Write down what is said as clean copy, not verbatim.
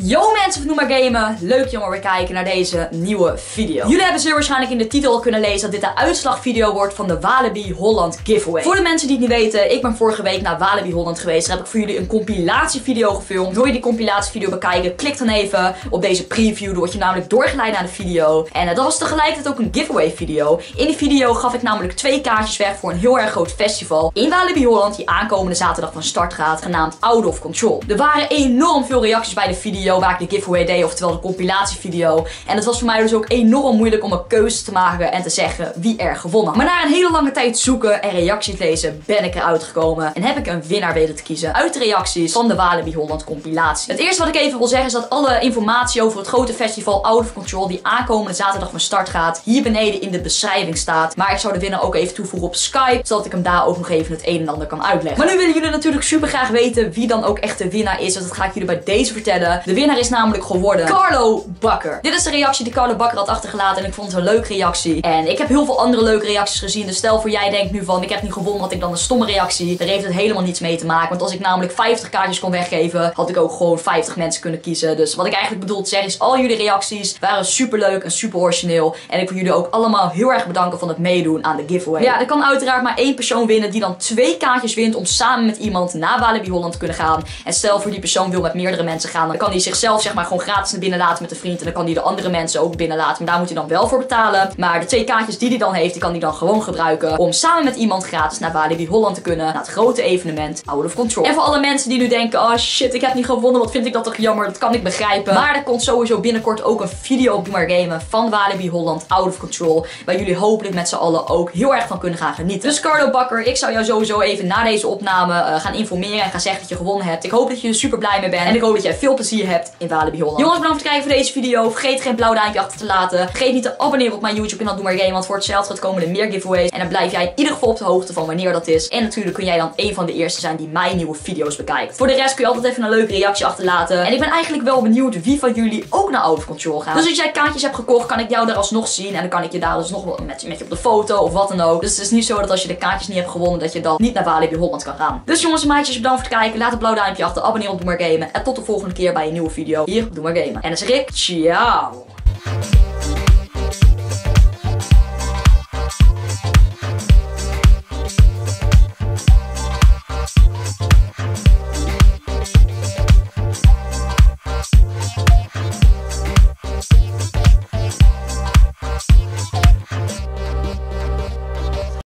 Yo mensen van Noem maar Gamen, leuk jullie weer kijken naar deze nieuwe video. Jullie hebben zeer waarschijnlijk in de titel al kunnen lezen dat dit de uitslagvideo wordt van de Walibi Holland giveaway. Voor de mensen die het niet weten, ik ben vorige week naar Walibi Holland geweest. Daar heb ik voor jullie een compilatievideo gefilmd. Wil je die compilatievideo bekijken, klik dan even op deze preview. Dan word je namelijk doorgeleid naar de video. En dat was tegelijkertijd ook een giveaway video. In die video gaf ik namelijk 2 kaartjes weg voor een heel erg groot festival in Walibi Holland die aankomende zaterdag van start gaat, genaamd Out of Control. Er waren enorm veel reacties bij de video waar ik de giveaway deed, oftewel de compilatievideo. En het was voor mij dus ook enorm moeilijk om een keuze te maken en te zeggen wie er gewonnen had. Maar na een hele lange tijd zoeken en reacties lezen ben ik eruit gekomen en heb ik een winnaar weten te kiezen uit de reacties van de Walibi Holland compilatie. Het eerste wat ik even wil zeggen is dat alle informatie over het grote festival Out of Control die aankomende zaterdag van start gaat, hier beneden in de beschrijving staat. Maar ik zou de winnaar ook even toevoegen op Skype, zodat ik hem daar ook nog even het een en ander kan uitleggen. Maar nu willen jullie natuurlijk super graag weten wie dan ook echt de winnaar is. Dus dat ga ik jullie bij deze vertellen. De winnaar is namelijk geworden Carlo Bakker. Dit is de reactie die Carlo Bakker had achtergelaten en ik vond het een leuke reactie. En ik heb heel veel andere leuke reacties gezien. Dus stel voor jij denkt nu van ik heb niet gewonnen, had ik dan een stomme reactie. Daar heeft het helemaal niets mee te maken. Want als ik namelijk 50 kaartjes kon weggeven, had ik ook gewoon 50 mensen kunnen kiezen. Dus wat ik eigenlijk bedoel te zeggen is, al jullie reacties waren super leuk en super origineel. En ik wil jullie ook allemaal heel erg bedanken van het meedoen aan de giveaway. Ja, er kan uiteraard maar 1 persoon winnen die dan 2 kaartjes wint om samen met iemand naar Walibi Holland te kunnen gaan. En stel voor die persoon wil met meerdere mensen gaan, dan kan hij zichzelf zeg maar gewoon gratis naar binnen laten met een vriend. En dan kan hij de andere mensen ook binnen laten. Maar daar moet hij dan wel voor betalen. Maar de 2 kaartjes die hij dan heeft, die kan hij dan gewoon gebruiken om samen met iemand gratis naar Walibi Holland te kunnen. Naar het grote evenement Out of Control. En voor alle mensen die nu denken, oh shit, ik heb niet gewonnen. Wat vind ik dat toch jammer. Dat kan ik begrijpen. Maar er komt sowieso binnenkort ook een video op Noem maar Gamen van Walibi Holland Out of Control. Waar jullie hopelijk met z'n allen ook heel erg van kunnen gaan genieten. Dus Carlo Bakker, ik zou jou sowieso even na deze opname gaan informeren en gaan zeggen dat je gewonnen hebt. Ik hoop dat je er super blij mee bent. En ik hoop dat jij veel plezier hebt in Walibi Holland. Jongens, bedankt voor het kijken voor deze video. Vergeet geen blauw duimpje achter te laten. Vergeet niet te abonneren op mijn YouTube kanaal Noem maar Gamen. Want voor hetzelfde komen er meer giveaways. En dan blijf jij in ieder geval op de hoogte van wanneer dat is. En natuurlijk kun jij dan een van de eerste zijn die mijn nieuwe video's bekijkt. Voor de rest kun je altijd even een leuke reactie achterlaten. En ik ben eigenlijk wel benieuwd wie van jullie ook naar Out of Control gaan. Dus als jij kaartjes hebt gekocht, kan ik jou daar alsnog zien. En dan kan ik je daar alsnog met je op de foto of wat dan ook. Dus het is niet zo dat als je de kaartjes niet hebt gewonnen, dat je dan niet naar Walibi Holland kan gaan. Dus jongens en meisjes, bedankt voor het kijken. Laat een blauw duimpje achter. Abonneer op Noem maar Gamen. En tot de volgende keer bij een nieuwe video hier op Noem maar Gamen. En dan zeg ik, ciao!